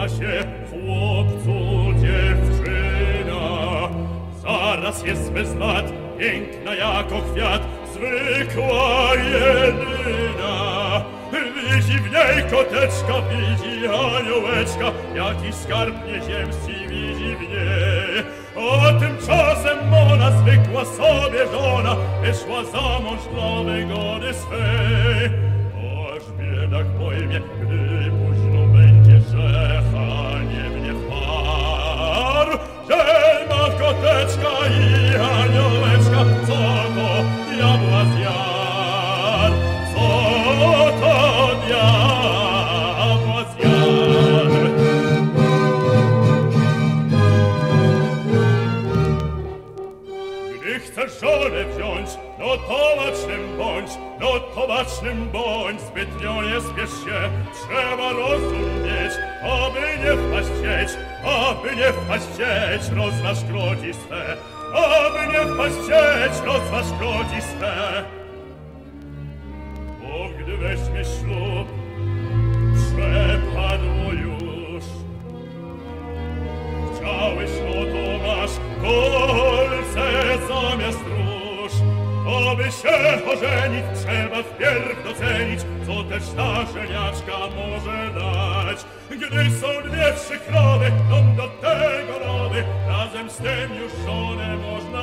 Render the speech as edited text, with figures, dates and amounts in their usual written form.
podoba się chłopcu dziewczyna. Zaraz jest bez lat, piękna jako kwiat, zwykła jedyna. Widzi w niej koteczka, widzi aniołeczka, jakiś skarb nieziemski widzi w niej. A tymczasem ona zwykła sobie żona, wyszła za mąż dla wygody swej. Aż biedak pojmie, gdy późno będzie, że haniebnie wpadł. Że ma koteczka i aniołeczka, co to diabła zjadł? Co to diabła zjadł? Gdy chcesz żonę wziąć, no to bacznym bądź, zbytnio nie spiesz się, trzeba rozumieć, aby nie wpaść w sieć, aby nie wpaść w sieć, rozważ kroki swe, aby nie wpaść w sieć, rozważ kroki swe. Bo gdy weźmiesz ślub, przepadło już. Chciałeś, no to masz kolce zamiast róż. Aby się ożenić, trzeba wpierw docenić, co też ta żeniaczka może dać. Gdy są dwie, trzy krowy, to do tego rowy, razem z tym już żonę można